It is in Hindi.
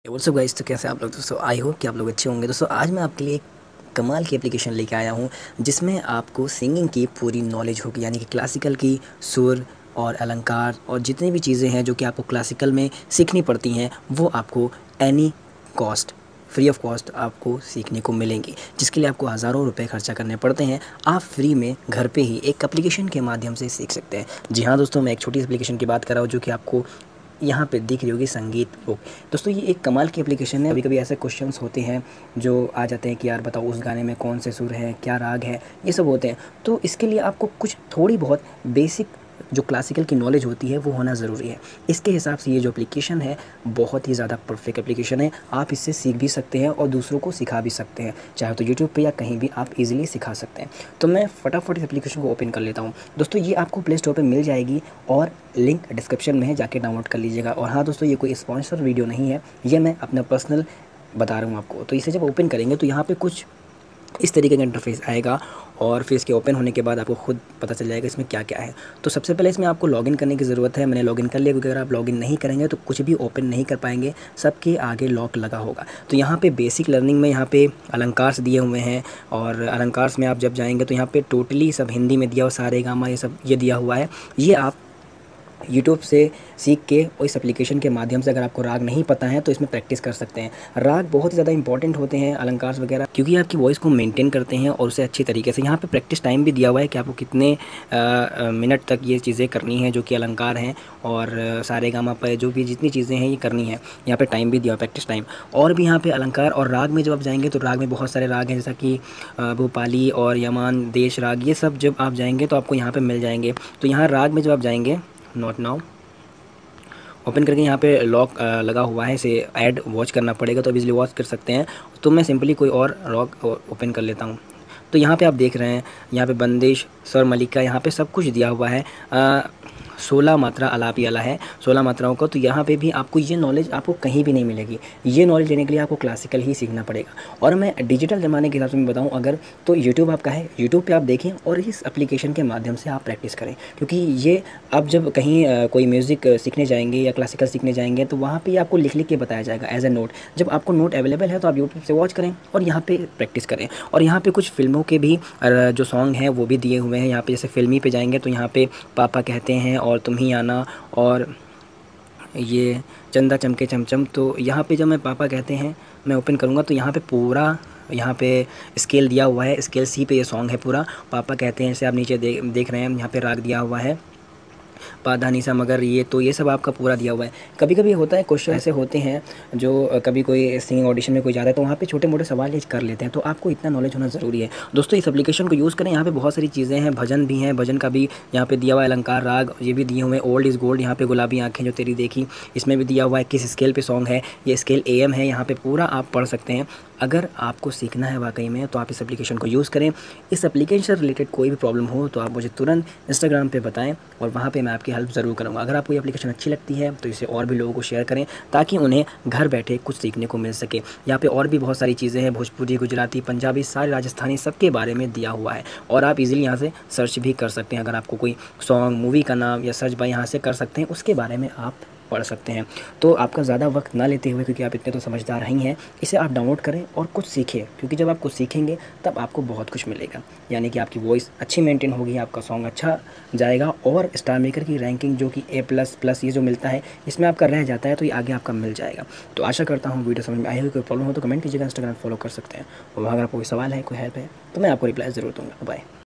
व्हाट्सअप गाइस, तो कैसे आप लोग दोस्तों। आई होप कि आप लोग अच्छे होंगे। दोस्तों आज मैं आपके लिए एक कमाल की एप्लीकेशन लेके आया हूँ जिसमें आपको सिंगिंग की पूरी नॉलेज होगी, यानी कि क्लासिकल की सुर और अलंकार और जितनी भी चीज़ें हैं जो कि आपको क्लासिकल में सीखनी पड़ती हैं वो आपको any cost, free of cost आपको सीखने को मिलेंगी, जिसके लिए आपको हज़ारों रुपए खर्चा करने पड़ते हैं। आप फ्री में घर पे ही एक एप्लीकेशन के माध्यम से सीख सकते हैं। जी हाँ दोस्तों, मैं एक छोटी सी एप्लीकेशन की बात कर रहा हूँ जो कि आपको यहाँ पे दिख रही होगी, संगीत बुक। दोस्तों ये एक कमाल की एप्लीकेशन है। कभी कभी ऐसे क्वेश्चंस होते हैं जो आ जाते हैं कि यार बताओ उस गाने में कौन से सुर है, क्या राग है, ये सब होते हैं। तो इसके लिए आपको कुछ थोड़ी बहुत बेसिक जो क्लासिकल की नॉलेज होती है वो होना ज़रूरी है। इसके हिसाब से ये जो एप्लीकेशन है बहुत ही ज़्यादा परफेक्ट एप्लीकेशन है। आप इससे सीख भी सकते हैं और दूसरों को सिखा भी सकते हैं, चाहे तो यूट्यूब पे या कहीं भी आप इजीली सिखा सकते हैं। तो मैं फटाफट इस एप्लीकेशन को ओपन कर लेता हूँ। दोस्तों ये आपको प्ले स्टोर पे मिल जाएगी और लिंक डिस्क्रिप्शन में है, जाके डाउनलोड कर लीजिएगा। और हाँ दोस्तों, ये कोई स्पॉन्सर वीडियो नहीं है, ये मैं अपना पर्सनल बता रहा हूँ आपको। तो इसे जब ओपन करेंगे तो यहाँ पे कुछ इस तरीके का इंटरफेस आएगा और फिर इसके ओपन होने के बाद आपको खुद पता चल जाएगा इसमें क्या क्या है। तो सबसे पहले इसमें आपको लॉगिन करने की ज़रूरत है। मैंने लॉगिन कर लिया, क्योंकि अगर आप लॉगिन नहीं करेंगे तो कुछ भी ओपन नहीं कर पाएंगे, सबके आगे लॉक लगा होगा। तो यहाँ पे बेसिक लर्निंग में यहाँ पे अलंकार दिए हुए हैं, और अलंकार में आप जब जाएंगे तो यहाँ पे टोटली सब हिंदी में दिया हुआ, सारे गामा ये सब ये दिया हुआ है। ये आप यूट्यूब से सीख के और इस एप्लीकेशन के माध्यम से, अगर आपको राग नहीं पता है तो इसमें प्रैक्टिस कर सकते हैं। राग बहुत ही ज़्यादा इंपॉर्टेंट होते हैं, अलंकार वगैरह, क्योंकि आपकी वॉइस को मेंटेन करते हैं और उसे अच्छी तरीके से। यहाँ पे प्रैक्टिस टाइम भी दिया हुआ है कि आपको कितने मिनट तक ये चीज़ें करनी है जो कि अलंकार हैं, और सारे गामा पे जो भी जितनी चीज़ें हैं ये करनी है। यहाँ पे टाइम भी दिया हुआ, प्रैक्टिस टाइम। और भी यहाँ पे अलंकार और राग में जब आप जाएंगे तो राग में बहुत सारे राग हैं, जैसा कि भोपाली और यमान देश राग, ये सब जब आप जाएंगे तो आपको यहाँ पे मिल जाएंगे। तो यहाँ राग में जब आप जाएंगे, नॉट नाउ, ओपन करके यहाँ पे लॉक लगा हुआ है, इसे ऐड वॉच करना पड़ेगा, तो अब इजीली वॉच कर सकते हैं। तो मैं सिंपली कोई और रॉक ओपन कर लेता हूँ। तो यहाँ पे आप देख रहे हैं, यहाँ पे बंदिश, स्वर मलिका, यहाँ पे सब कुछ दिया हुआ है। 16 मात्रा आलापी आला है, 16 मात्राओं का। तो यहाँ पे भी आपको ये नॉलेज आपको कहीं भी नहीं मिलेगी। ये नॉलेज लेने के लिए आपको क्लासिकल ही सीखना पड़ेगा। और मैं डिजिटल ज़माने के हिसाब से मैं बताऊँ अगर, तो यूट्यूब आपका है, यूट्यूब पे आप देखें और इस एप्लीकेशन के माध्यम से आप प्रैक्टिस करें। क्योंकि ये आप जब कहीं कोई म्यूज़िक सीखने जाएंगे या क्लासिकल सीखने जाएंगे तो वहाँ पे आपको लिख लिख के बताया जाएगा एज ए नोट। जब आपको नोट अवेलेबल है तो आप यूट्यूब से वॉच करें और यहाँ पे प्रैक्टिस करें। और यहाँ पे कुछ फिल्मों के भी जो सॉन्ग हैं वो भी दिए हुए हैं। यहाँ पे जैसे फिल्मी पे जाएंगे तो यहाँ पे पापा कहते हैं और तुम ही आना, और ये चंदा चमके चमचम। तो यहाँ पे जब मैं पापा कहते हैं मैं ओपन करूँगा तो यहाँ पे पूरा, यहाँ पे स्केल दिया हुआ है, स्केल सी पे ये सॉन्ग है पूरा। पापा कहते हैं से आप नीचे देख रहे हैं, यहाँ पे राग दिया हुआ है, पाधा निसा मगर, ये तो ये सब आपका पूरा दिया हुआ है। कभी कभी होता है क्वेश्चन ऐसे होते हैं जो कभी कोई सिंगिंग ऑडिशन में कोई जाता है तो वहाँ पे छोटे मोटे सवाल ये कर लेते हैं, तो आपको इतना नॉलेज होना ज़रूरी है। दोस्तों इस एप्लीकेशन को यूज़ करें, यहाँ पे बहुत सारी चीज़ें हैं, भजन भी हैं, भजन का भी यहाँ पे दिया हुआ है, अलंकार राग ये भी दिए हुए हैं, ओल्ड इज़ गोल्ड, यहाँ पे गुलाबी आँखें जो तेरी देखी, इसमें भी दिया हुआ है किस स्केल पे सॉन्ग है, ये स्केल AM है, यहाँ पे पूरा आप पढ़ सकते हैं। अगर आपको सीखना है वाकई में तो आप इस एप्लीकेशन को यूज़ करें। इस एप्लीकेशन से रिलेटेड कोई भी प्रॉब्लम हो तो आप मुझे तुरंत इंस्टाग्राम पे बताएं और वहाँ पे मैं आपकी हेल्प ज़रूर करूँगा। अगर आपको ये एप्लीकेशन अच्छी लगती है तो इसे और भी लोगों को शेयर करें ताकि उन्हें घर बैठे कुछ सीखने को मिल सके। यहाँ पे और भी बहुत सारी चीज़ें हैं, भोजपुरी, गुजराती, पंजाबी, सारे राजस्थानी, सबके बारे में दिया हुआ है और आप इजीली यहाँ से सर्च भी कर सकते हैं। अगर आपको कोई सॉन्ग, मूवी का नाम या सर्च बाय यहाँ से कर सकते हैं, उसके बारे में आप पढ़ सकते हैं। तो आपका ज़्यादा वक्त ना लेते हुए, क्योंकि आप इतने तो समझदार ही हैं, इसे आप डाउनलोड करें और कुछ सीखें, क्योंकि जब आप कुछ सीखेंगे तब आपको बहुत कुछ मिलेगा। यानी कि आपकी वॉइस अच्छी मेंटेन होगी, आपका सॉन्ग अच्छा जाएगा, और स्टार मेकर की रैंकिंग जो कि A++ ये जो मिलता है इसमें आपका रह जाता है तो ये आगे आपका मिल जाएगा। तो आशा करता हूँ वीडियो समझ में आई हुई। कोई प्रॉब्लम हो तो कमेंट कीजिएगा, इंस्टाग्राम फॉलो कर सकते हैं, और अगर आपको कोई सवाल है, कोई हेल्प है तो मैं आपको रिप्लाई ज़रूर दूँगा। बाय।